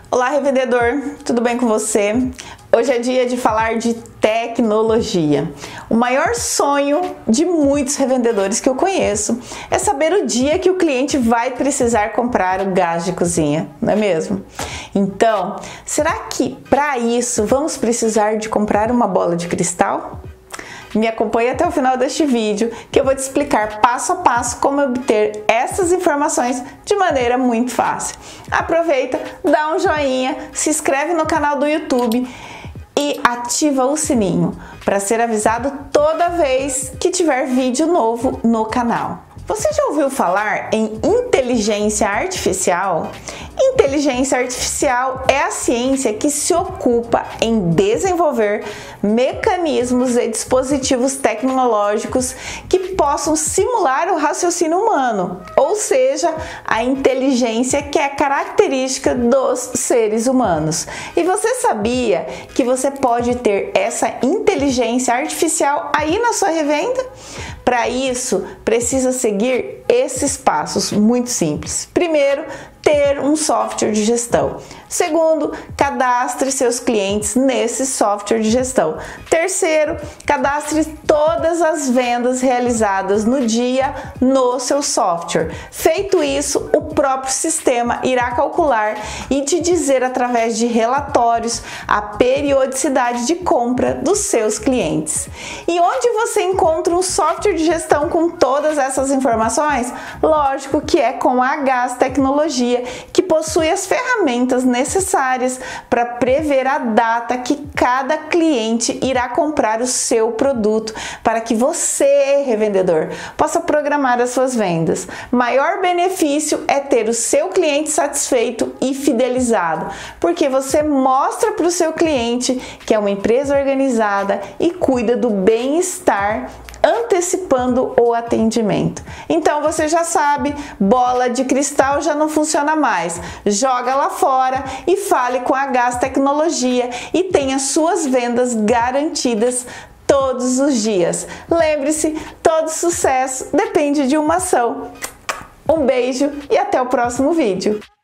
Olá, revendedor, tudo bem com você? Hoje é dia de falar de tecnologia. O maior sonho de muitos revendedores que eu conheço é saber o dia que o cliente vai precisar comprar o gás de cozinha, não é mesmo? Então, será que para isso vamos precisar de comprar uma bola de cristal? Me acompanhe até o final deste vídeo que eu vou te explicar passo a passo como obter essas informações de maneira muito fácil. Aproveita, dá um joinha, se inscreve no canal do YouTube e ativa o sininho para ser avisado toda vez que tiver vídeo novo no canal. Você já ouviu falar em inteligência artificial? Inteligência artificial é a ciência que se ocupa em desenvolver mecanismos e dispositivos tecnológicos que possam simular o raciocínio humano, ou seja, a inteligência que é característica dos seres humanos. E você sabia que você pode ter essa inteligência artificial aí na sua revenda? Para isso, precisa seguir esses passos muito simples. Primeiro, ter um software de gestão. Segundo, cadastre seus clientes nesse software de gestão. Terceiro, cadastre todas as vendas realizadas no dia no seu software. Feito isso, o próprio sistema irá calcular e te dizer através de relatórios a periodicidade de compra dos seus clientes. E onde você encontra um software de gestão com todas essas informações? Lógico que é com a Gás Tecnologia, que possui as ferramentas necessárias para prever a data que cada cliente irá comprar o seu produto, para que você, revendedor, possa programar as suas vendas. Maior benefício é ter o seu cliente satisfeito e fidelizado, porque você mostra para o seu cliente que é uma empresa organizada e cuida do bem-estar, antecipando o atendimento. Então você já sabe, bola de cristal já não funciona mais. Joga lá fora e fale com a Gás Tecnologia e tenha suas vendas garantidas todos os dias. Lembre-se, todo sucesso depende de uma ação. Um beijo e até o próximo vídeo.